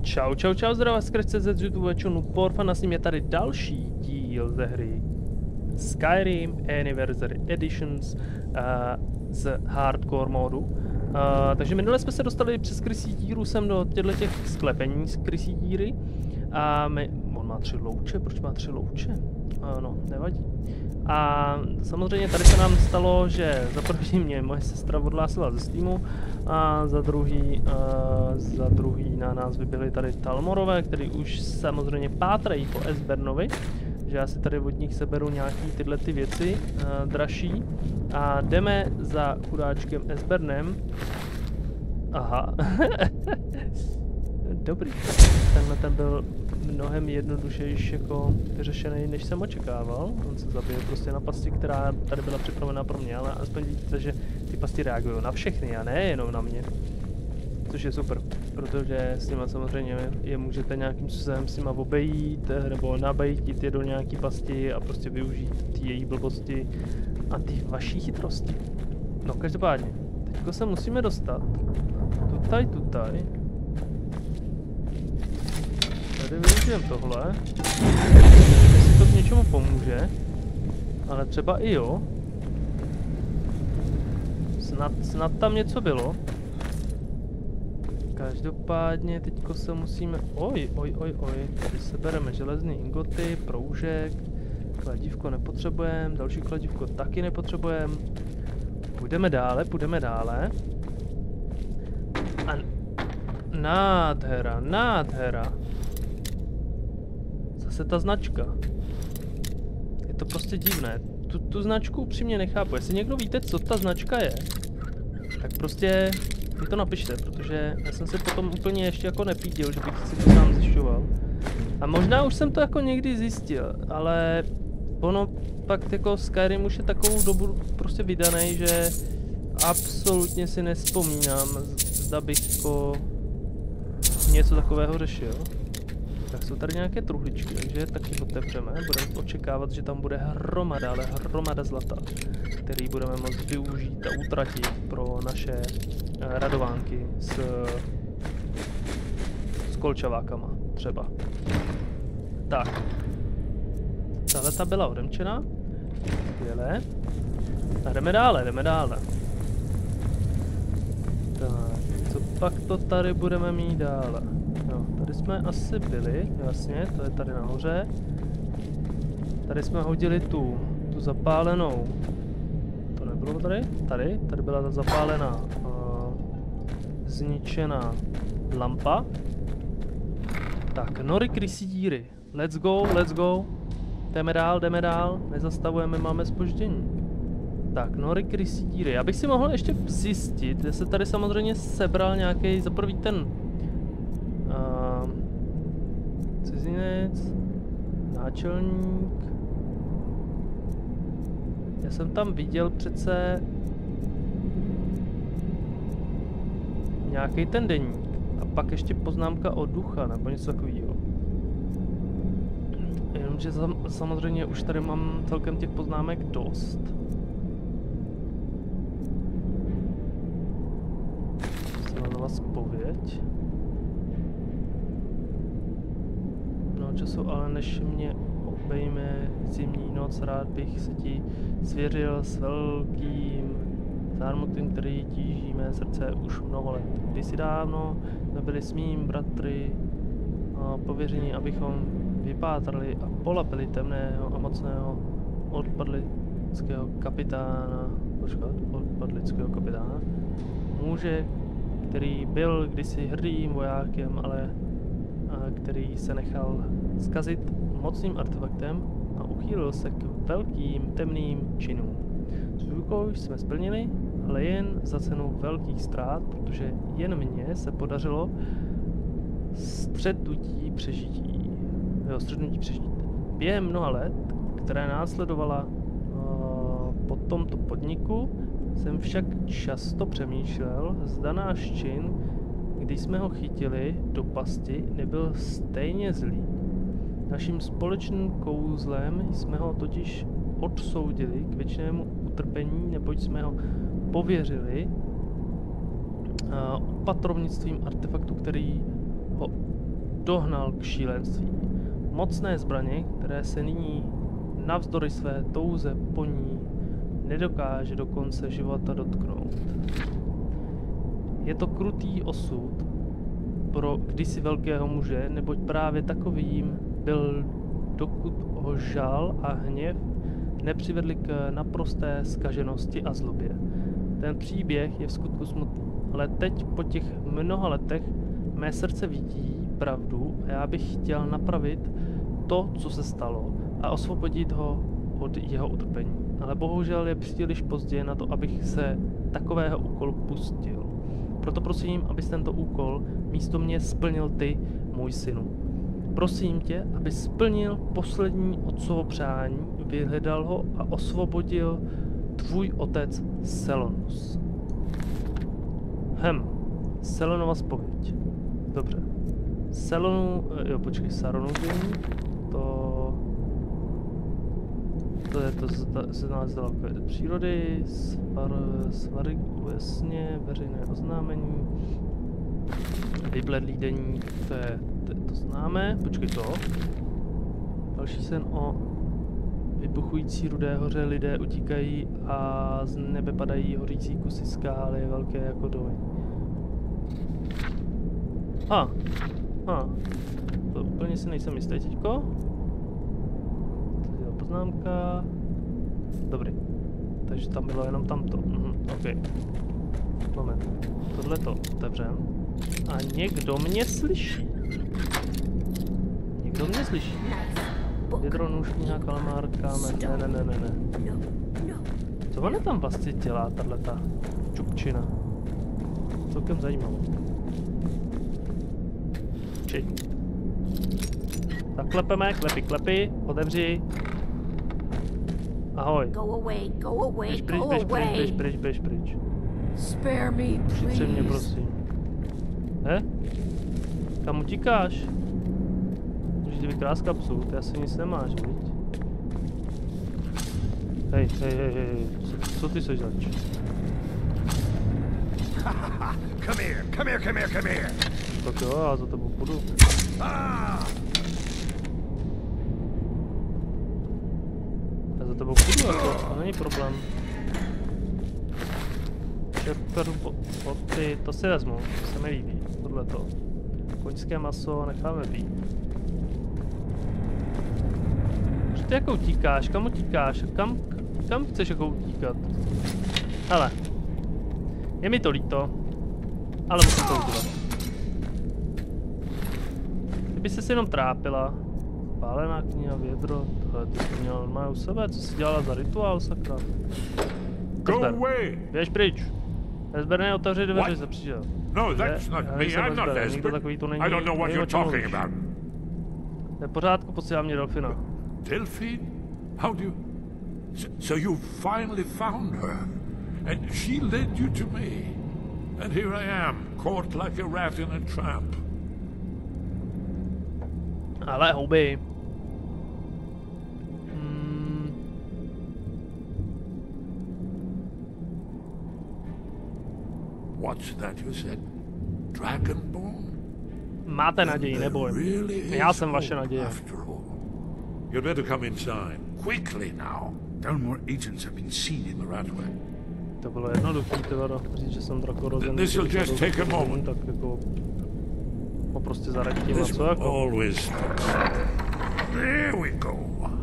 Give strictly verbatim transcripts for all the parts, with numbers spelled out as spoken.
Čau, čau, čau, zdravá skrze z YouTube channelu Porfan a s ním je tady další díl ze hry Skyrim Anniversary Editions uh, z hardcore modu. Uh, takže minule jsme se dostali přes krysí díru sem do těchto sklepení z krysí díry. A my... On má tři louče, proč má tři louče? Uh, no, nevadí. A samozřejmě tady se nám stalo, že za první mě moje sestra odhlásila ze Steamu a za druhý, uh, za druhý na nás vybili tady Talmorové, který už samozřejmě pátrají po Esbernovi, že já si tady od nich seberu nějaký tyhle ty věci uh, dražší a jdeme za chudáčkem Esbernem. Aha. Dobrý. Tenhle ten byl mnohem jednodušejší jako vyřešený, než jsem očekával. On se zabije prostě na pasti, která tady byla připravená pro mě, ale aspoň vidíte, že ty pasti reagují na všechny a ne jenom na mě. Což je super, protože s nima samozřejmě je můžete nějakým způsobem s nima obejít, nebo nabejtit je do nějaký pasti a prostě využít ty její blbosti a ty vaší chytrosti. No každopádně, teďko se musíme dostat tutaj, tutaj. Tady využijem tohle, jestli to k něčemu pomůže, ale třeba i jo. Snad, snad tam něco bylo. Každopádně teďko se musíme... Oj, oj, oj, oj, tady sebereme železné ingoty, proužek, kladívko nepotřebujeme, další kladívko taky nepotřebujeme. Půjdeme dále, půjdeme dále. A... Nádhera, nádhera. Zase ta značka. Je to prostě divné. Tu, tu značku upřímně nechápu. Jestli někdo víte, co ta značka je, tak prostě mi to napište, protože já jsem se potom úplně ještě jako nepíděl, že bych si to sám zjišťoval. A možná už jsem to jako někdy zjistil, ale ono pak jako Skyrim už je takovou dobu prostě vydaný, že absolutně si nevzpomínám, zda bych jako něco takového řešil. Tak jsou tady nějaké truhličky, takže taky otevřeme. Budeme očekávat, že tam bude hromada, ale hromada zlata, který budeme moct využít a utratit pro naše uh, radovánky s, s kolčavákama třeba. Tak. Tahle ta byla odemčena. Skvěle. A jdeme dále, jdeme dále. Tak, co pak to tady budeme mít dále? No, tady jsme asi byli, jasně, to je tady nahoře. Tady jsme hodili tu, tu zapálenou, to nebylo tady? Tady, tady byla ta zapálená, uh, zničená lampa. Tak, nory krysí díry, let's go, let's go. Jdeme dál, jdeme dál, nezastavujeme, máme zpoždění. Tak, nory krysí díry, já bych si mohl ještě zjistit, jestli tady samozřejmě sebral nějaký, za prvý ten Uh, cizinec, náčelník. Já jsem tam viděl přece nějaký ten deník a pak ještě poznámka od ducha nebo něco takového. Jenomže sam, samozřejmě už tady mám celkem těch poznámek dost. Silanová zpověď. Času, ale než mě obejme zimní noc, rád bych se ti svěřil s velkým zármutím, který tíží mé srdce už mnoho let. Kdysi dávno jsme byli s mým bratry pověření, abychom vypátrali a polapili temného a mocného odpadlického kapitána, počkat, odpadlického kapitána, muže, který byl kdysi hrdým vojákem, ale který se nechal zkazit mocným artefaktem a uchýlil se k velkým temným činům. Svůj úkol jsme splnili, ale jen za cenu velkých ztrát, protože jen mně se podařilo střetnutí přežití. Jo, střetnutí přežít. Během mnoha let, které následovala uh, po tomto podniku, jsem však často přemýšlel, zda náš čin, když jsme ho chytili do pasti, nebyl stejně zlý. Naším společným kouzlem jsme ho totiž odsoudili k věčnému utrpení, neboť jsme ho pověřili uh, opatrovnictvím artefaktu, který ho dohnal k šílenství. Mocné zbraně, které se nyní navzdory své touze po ní nedokáže do konce života dotknout. Je to krutý osud pro kdysi velkého muže, neboť právě takovým byl, dokud ho žal a hněv nepřivedli k naprosté zkaženosti a zlobě. Ten příběh je v skutku smutný, ale teď po těch mnoha letech mé srdce vidí pravdu a já bych chtěl napravit to, co se stalo a osvobodit ho od jeho utrpení. Ale bohužel je příliš pozdě na to, abych se takového úkolu pustil. Proto prosím, abys tento úkol místo mě splnil ty, můj synu. Prosím tě, aby splnil poslední otcovo přání, vyhledal ho a osvobodil tvůj otec Selonus. Hm, Selonova zpověď. Dobře. Selonu, jo počkej, Saronudin, to... To je to se nás zdalo přírody, svar, svary, jasně, veřejné oznámení, vybledlý deník, to je, to, to známe, počkej to. Další sen o vybuchující rudé hoře, lidé utíkají a z nebe padají hořící kusy skály, velké jako domy. A, a, to úplně si nejsem jistý teďko. Tady je poznámka. Dobrý. Takže tam bylo jenom tamto. Mhm, ok. Moment. Tohle to otevřem. A někdo mě slyší. Někdo mě slyší. Vědro, nůž, kniha, kalamár, kámen. Ne, ne, ne, ne, ne. Co ona tam vlastně dělá, tahleta čupčina? Celkem zajímavé. Či. Tak klepeme, klepy, klepy, otevři. Ahoj. Běž pryč, běž pryč, běž pryč, běž pryč. Šitře mě, prosím. He? Kam utíkáš? Můžeš ti vykrás kapsu, ty asi nic nemáš, viď? Hej, hej, hej, hej, co, co ty seš zač? Come here, come here, come here, come here. Tak jo, já za tebou půjdu. Já za tebou půjdu, jako, to není problém. Šepkaru boty, to si vezmu, to se mi líbí, tohleto. Koňské maso necháme být. Že ty jako utíkáš, kam utíkáš, kam, kam chceš jako utíkat? Hele, je mi to líto, ale musím to udělat. Kdyby se si jenom trápila, spálená kniha, vědro, tohle ty jsi měla normálně u sebe, co jsi dělala za rituál, sakra? Esber, běž pryč. Esber, ne, otevři dveře, se přišel. No, that's not me, I'm not Esber. I don't know what you're talking about. Je v pořádku, posílám mě Delfina. Delphine? How do you... So, so you finally found her, and she led you to me. And here I am, caught like a rat in a trap. Ale houby. Hmm. What's that you said? Dragonborn? Máte naději, neboj. Já jsem vaše naděje. You'd better come inside. Quickly now. Dalmor agents have been seen in the Ratway. To bylo jednoduché, teda říct, že jsem drakorozen. This will just take a moment. Tak jako... Ho prostě zaradím a co jako? Always. There we go.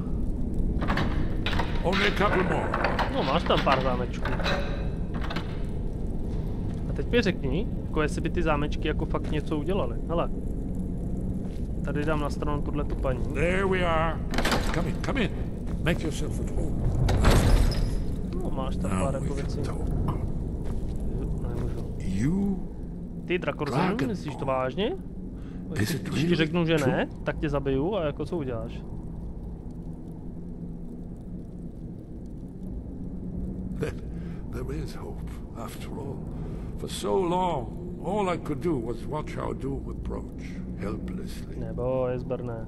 Only a couple more. No, máš tam pár zámečků. A teď mi řekni, jako jestli by ty zámečky jako fakt něco udělaly. Hele. Tady dám na stranu tuhle tu paní. There we are. Come in, come in. Make yourself at home. No, máš tam pár jako věcí. Nemůžu. You? Ty drakorozen, myslíš to vážně? Když ti řeknu, že ne, tak tě zabiju a jako co uděláš? There is hope, after all. For so long, all I could do was watch our doom approach, helplessly. Nebo, Esber, ne.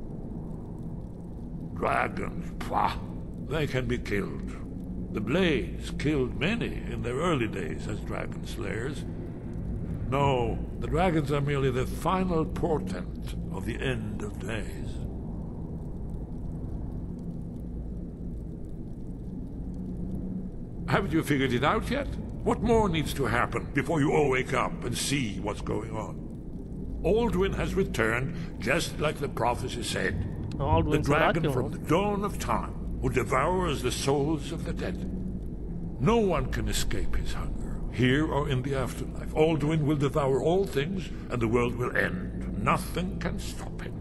Dragons, pah! They can be killed. The Blades killed many in their early days as dragon slayers. No, the dragons are merely the final portent of the end of days. Haven't you figured it out yet? What more needs to happen before you all wake up and see what's going on? Alduin has returned, just like the prophecy said. Alduin the dragon from the dawn of time, who devours the souls of the dead. No one can escape his hunger, here or in the afterlife. Alduin will devour all things, and the world will end. Nothing can stop him.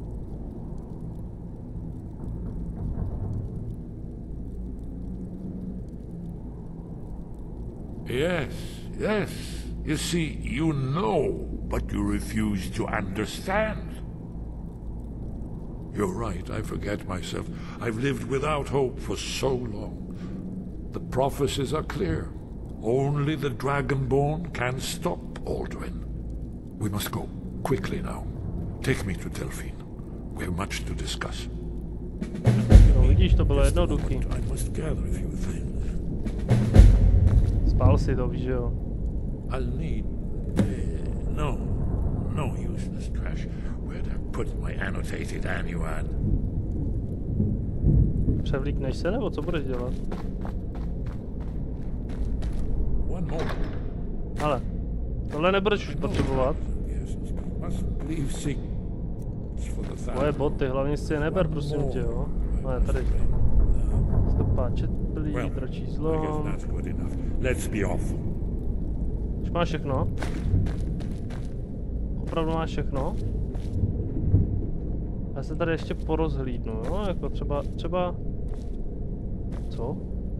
Yes, yes. You see, you know, but you refuse to understand. You're right, I forget myself. I've lived without hope for so long. The prophecies are clear. Only the Dragonborn can stop Alduin. We must go, quickly now. Take me to Delphine. We have much to discuss. No, vidíš, to bylo jednoduchý. I must gather a few things. Spál si to, víš, jo? I'll need... Uh, no. No useless trash. Where'd I put my annotated annuad? Převlíkneš se, nebo co budeš dělat? One more. Ale, tohle nebudeš už potřebovat. Moje boty, hlavně si je neber, prosím tě, jo? Ale tady. Stopá četlí, dračí zlom. Už máš všechno? Opravdu máš všechno? Já se tady ještě porozhlídnu, jo? Jako třeba, třeba... Co?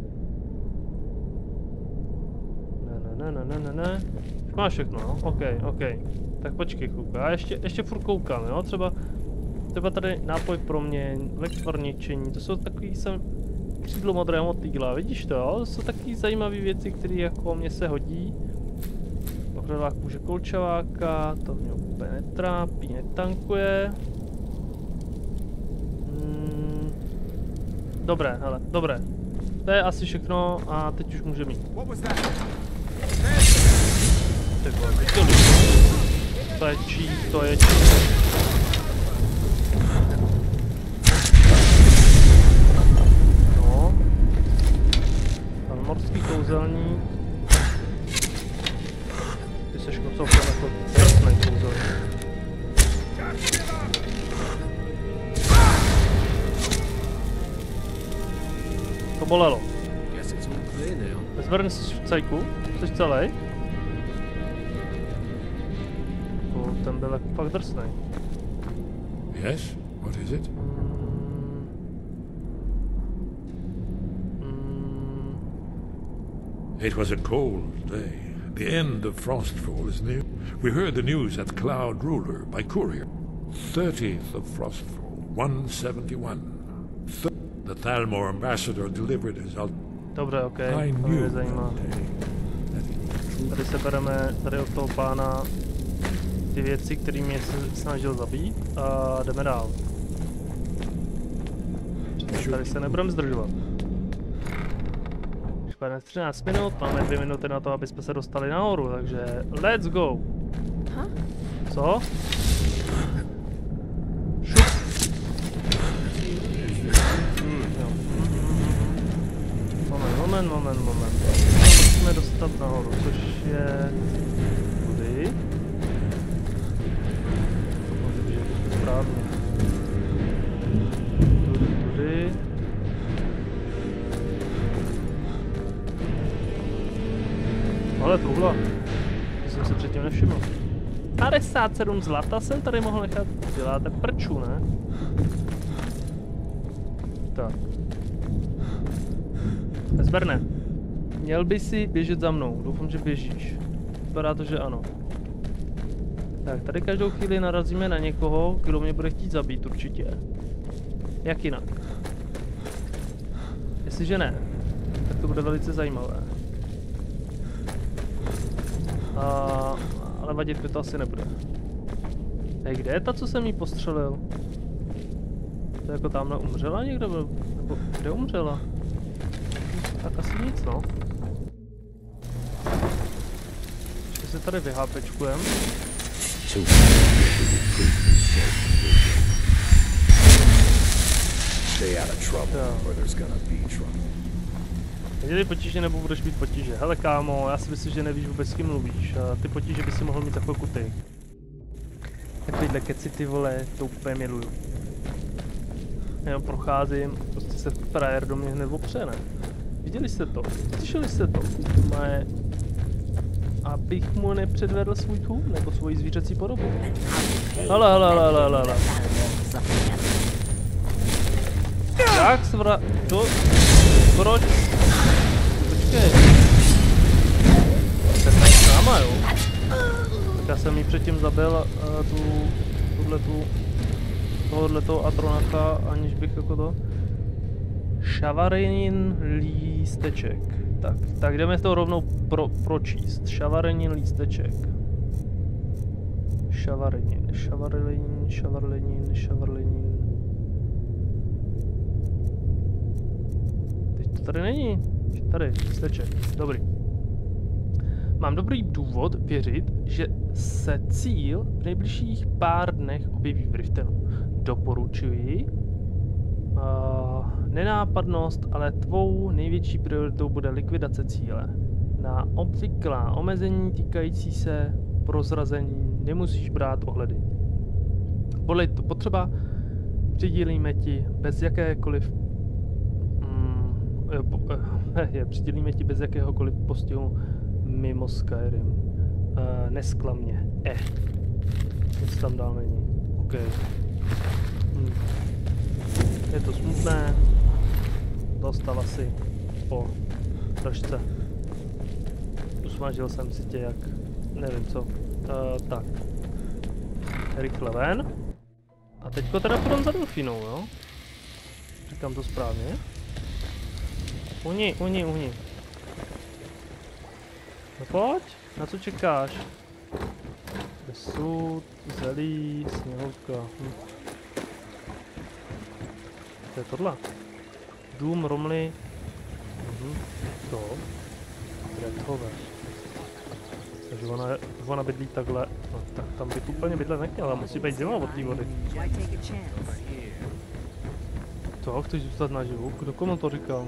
Ne, ne, ne, ne, ne. Už máš všechno, no? OK, OK. Tak počkej chvilku, já ještě, ještě furt koukám, jo? Třeba, třeba tady nápoj proměň, lektor ničení, to jsou takový sem křídlo modrého motýla, vidíš to, jo? To jsou takový zajímavé věci, které jako mě se hodí. Okradlá kůže kolčaváka, to mě úplně netrápí, netankuje. Hmm. Dobré, hele, dobré. To je asi všechno a teď už může mít. Tak to je čí, to je čí. No. Pan morský kouzelník. Ty seš kocovka jako jasný kouzelník. To bolelo. Zvrň si cajku, jsi celý? Ten byl jako fakt drsnej. Yes? What is it? Mm. Mm. It was a cold day. The end of Frostfall is near. We heard the news at Cloud Ruler by courier. thirtieth of Frostfall, one seventy-one. Th the Thalmor ambassador delivered his ult. Dobře, ok, to mě zajímá. Tady se bereme tady od toho pána ty věci, které mě se snažil zabít a jdeme dál. Tady se nebudeme zdržovat. Špatně třináct minut, máme dvě minuty na to, aby jsme se dostali nahoru, takže let's go! Co? Šup! Moment, moment, moment, moment. Musíme dostat nahoru, což je... Tudy. Může být správně. Tudy, tudy. Ale truhla. To jsem si předtím nevšiml. padesát sedm zlata jsem tady mohl nechat. Děláte prču, ne? Tak. Zberne. Měl by si běžet za mnou. Doufám, že běžíš. Vypadá to, že ano. Tak, tady každou chvíli narazíme na někoho, kdo mě bude chtít zabít určitě. Jak jinak? Jestliže ne, tak to bude velice zajímavé. A, ale vadit mi to asi nebude. Hej, kde je ta, co jsem jí postřelil? To jako tamhle umřela někde? Nebo kde umřela? Tak asi nic, no. Ještě se tady vyhápečkujeme. Nedělej potíže, nebo budeš mít potíže. Hele kámo, já si myslím, že nevíš vůbec s kým mluvíš. Ty potíže by si mohl mít za chvilku ty. Takovýhle keci ty vole, to úplně miluju. Jenom procházím, prostě se frajer do mě hned opře, ne? Viděli jste to? Slyšeli jste to? Moje... Abych mu nepředvedl svůj tům, nebo svoji zvířecí podobu. Hele, hele, hele, hele, hele. Jak se vra... Do... Proč? Počkej. Tak tady s náma, jo? Tak já jsem jí předtím zabil uh, tu... Tuhletu... Tohodleto Atronaka, aniž bych jako to... Šavarenin lísteček. Tak, tak jdeme to rovnou pro, pročíst. Šavarenin lísteček. Šavarenin, šavarenin, šavarenin, šavarenin. Teď to tady není. Tady, lísteček. Dobrý. Mám dobrý důvod věřit, že se cíl v nejbližších pár dnech objeví v Riftenu. Doporučuji. Uh, nenápadnost, ale tvou největší prioritou bude likvidace cíle. Na obvyklá omezení týkající se prozrazení nemusíš brát ohledy. Podle to potřeba přidělíme ti bez jakékoliv mm, je, po, eh, je, přidělíme ti bez jakéhokoliv postihu mimo Skyrim. Uh, nesklamně. Eh. Nic tam dál není. OK. Hm. Je to smutné. Dostal asi po trošce. Usmažil jsem si tě jak... nevím co. Uh, tak. Rychle ven. A teďko teda půjdem za delfínou, jo? Říkám to správně. Uhni, uhni, uhni. No pojď, na co čekáš? Sud, zelí, sněhovka. Hm. To je tohle. Dům, Romley. Mhm. To. Dreadhover. Takže ona, ona bydlí takhle. No, tak tam bych úplně bydlet nechtěla, musí být zima od té vody. Co, chceš zůstat naživu? Kdo komu to říkal?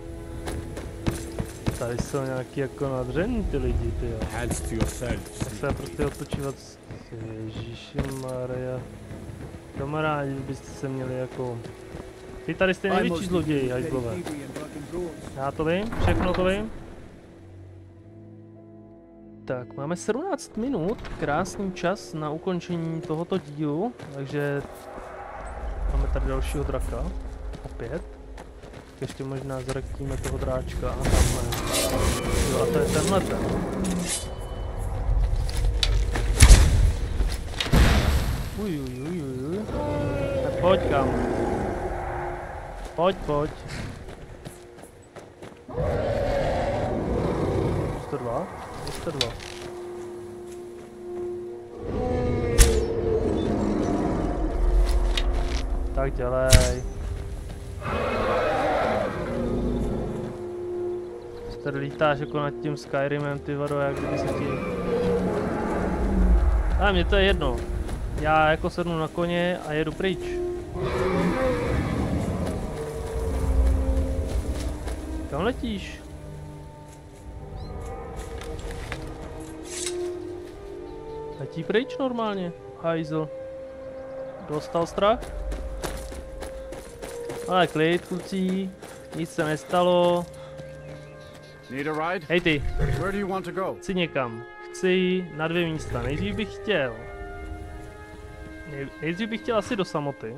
Tady jsou nějaký jako nadřený ty lidi, ty jo. Tak se prostě otočívat s... Ježišimarja. Kamarádi, byste se měli jako... Ty tady jste největší zloději, hajzlové. Já to vím, všechno to vím. Tak, máme sedmnáct minut, krásný čas na ukončení tohoto dílu, takže máme tady dalšího draka, opět. Ještě možná zrektíme toho dráčka a tamhle. Jo, a to je tenhle ten. Uj, uj, uj, uj. Tak pojď kam. Pojď, pojď. sto dva? sto dva. Tak dělej. Tady lítáš jako nad tím Skyrimem, ty vado, jak kdyby se ti... Ale mně to je jedno. Já jako sednu na koně a jedu pryč. Kam letíš? Letí pryč normálně, hajzl. Dostal strach? Ale klid, kluci. Nic se nestalo. Hej ty. Chci někam. Chci na dvě místa. Nejdřív bych chtěl. Nejdřív bych chtěl asi do samoty.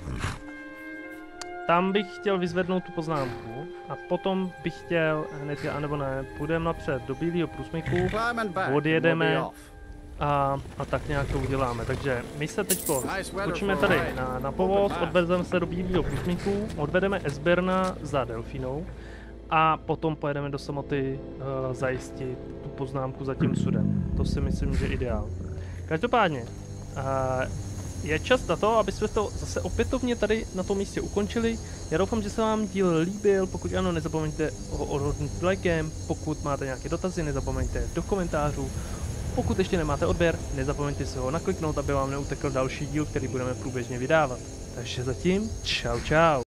Tam bych chtěl vyzvednout tu poznámku. A potom bych chtěl hned, anebo ne, půjdeme napřed do bílého průsmyku. Odjedeme. A, a tak nějak to uděláme. Takže my se teď skočíme tady na, na povoz, odvezeme se do bílého průsmyku, odvedeme Esberna za delfínou a potom pojedeme do samoty uh, zajistit tu poznámku za tím sudem. To si myslím, že je ideál. Každopádně uh, je čas na to, aby jsme to zase opětovně tady na tom místě ukončili. Já doufám, že se vám díl líbil, pokud ano, nezapomeňte ho odhodnout lajkem, pokud máte nějaké dotazy, nezapomeňte do komentářů. Pokud ještě nemáte odběr, nezapomeňte si ho nakliknout, aby vám neutekl další díl, který budeme průběžně vydávat. Takže zatím, čau čau.